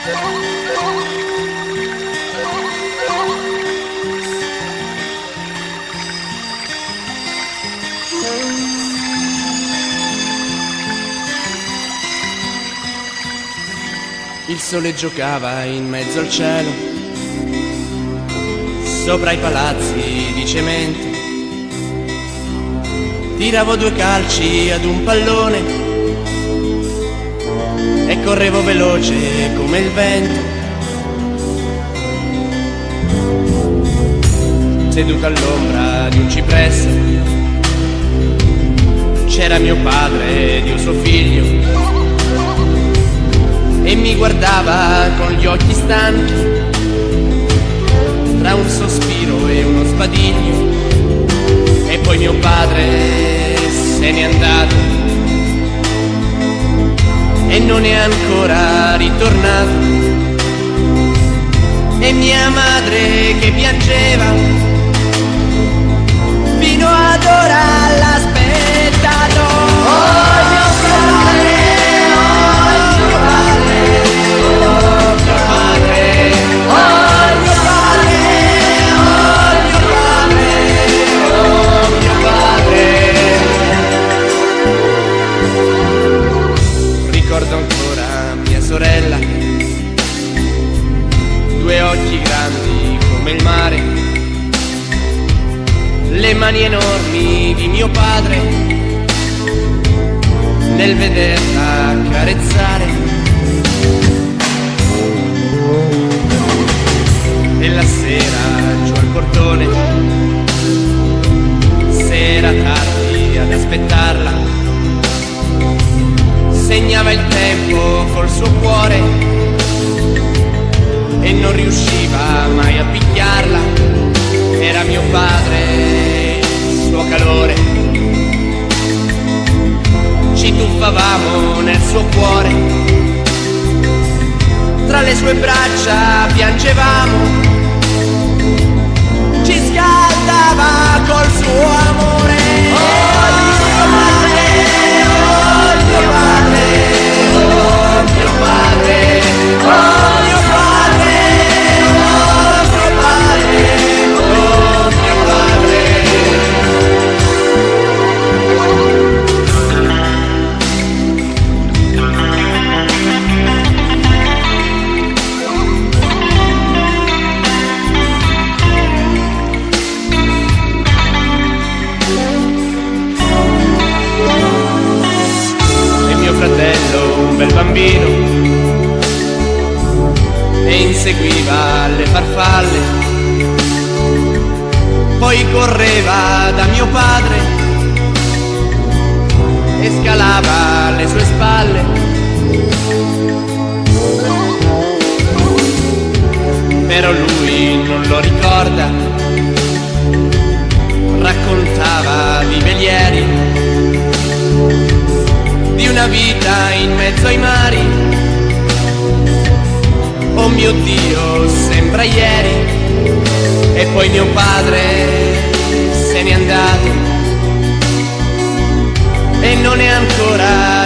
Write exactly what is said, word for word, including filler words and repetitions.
Il sole giocava in mezzo al cielo, sopra i palazzi di cemento. Tiravo due calci ad un pallone e correvo veloce come il vento. Seduto all'ombra di un cipresso c'era mio padre ed io suo figlio, e mi guardava con gli occhi stanchi, tra un sospiro e uno sbadiglio. E poi mio padre se n'è andato e non è ancora ritornato. E mia madre che piangeva fino ad ora l'ha aspettato. Oh mio padre, oh mio padre, oh mio padre, oh mio padre, oh mio padre, oh mio padre. Ricordo ancora mia sorella, due occhi grandi come il mare, le mani enormi di mio padre nel vederla carezzare. E la sera giù al portone, se era tardi ad aspettarla, segnava il tempo col suo cuore e non riusciva mai a picchiarla. Era mio padre, il suo calore, ci tuffavamo nel suo cuore, tra le sue braccia piangevamo, ci scaldava col suo amore. Oh mio padre, oh mio padre, oh mio padre, oh mio padre, oh mio padre, oh mio padre. E mio fratello, un bel bambino, e inseguiva le farfalle, poi correva da mio padre e scalava le sue spalle. Però lui non lo ricorda, raccontava di velieri, di una vita in mezzo ai mari. Oh mio Dio, sembra ieri. E poi mio padre se n'è andato e non è ancora